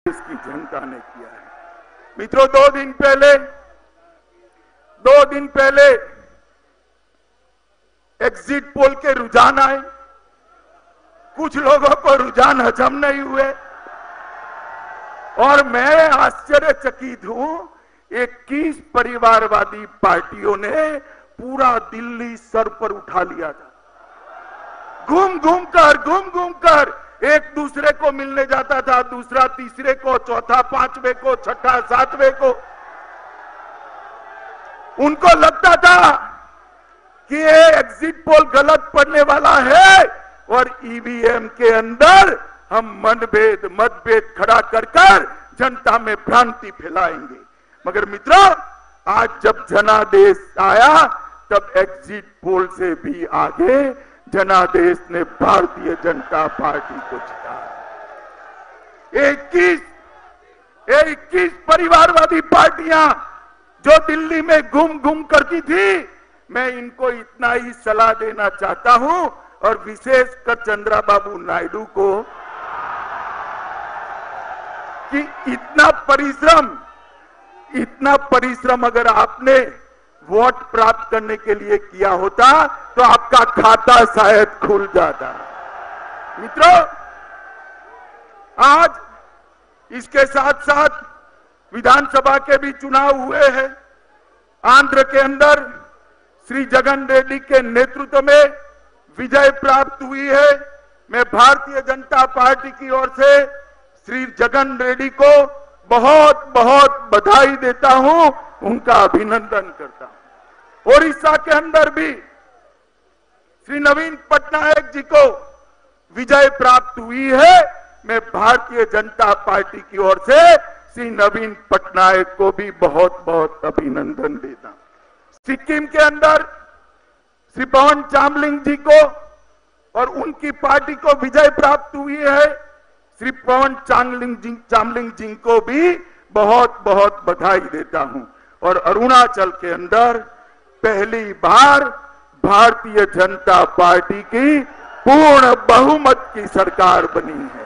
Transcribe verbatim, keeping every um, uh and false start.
इसकी जनता ने किया है। मित्रों, दो दिन पहले दो दिन पहले एग्जिट पोल के रुझान आए। कुछ लोगों को रुझान हजम नहीं हुए और मैं आश्चर्यचकित हूं। इक्कीस परिवारवादी पार्टियों ने पूरा दिल्ली सर पर उठा लिया था। घूम घूम कर घूम घूम कर एक दूसरे को मिलने जाता था, दूसरा तीसरे को, चौथा पांचवे को, छठा सातवें को। उनको लगता था कि ये एग्जिट पोल गलत पड़ने वाला है और ईवीएम के अंदर हम मनभेद मतभेद खड़ा कर कर जनता में भ्रांति फैलाएंगे। मगर मित्रों, आज जब जनादेश आया तब एग्जिट पोल से भी आगे जनादेश ने भारतीय जनता पार्टी को जिताया। इक्कीस इक्कीस परिवारवादी पार्टियां जो दिल्ली में घूम घूम करती थी, मैं इनको इतना ही सलाह देना चाहता हूं और विशेषकर चंद्रबाबू नायडू को कि इतना परिश्रम इतना परिश्रम अगर आपने वोट प्राप्त करने के लिए किया होता तो आपका खाता शायद खुल जाता। मित्रों, आज इसके साथ साथ विधानसभा के भी चुनाव हुए हैं। आंध्र के अंदर श्री जगन रेड्डी के नेतृत्व में विजय प्राप्त हुई है। मैं भारतीय जनता पार्टी की ओर से श्री जगन रेड्डी को बहुत बहुत बधाई देता हूं, उनका अभिनंदन करता हूं। ओडिशा के अंदर भी श्री नवीन पटनायक जी को विजय प्राप्त हुई है। मैं भारतीय जनता पार्टी की ओर से श्री नवीन पटनायक को भी बहुत बहुत अभिनंदन देता हूं। सिक्किम के अंदर श्री पवन चामलिंग जी को और उनकी पार्टी को विजय प्राप्त हुई है। श्री पवन चामलिंग जी चामलिंग जी को भी बहुत बहुत बधाई देता हूं। और अरुणाचल के अंदर पहली बार भारतीय जनता पार्टी की पूर्ण बहुमत की सरकार बनी है।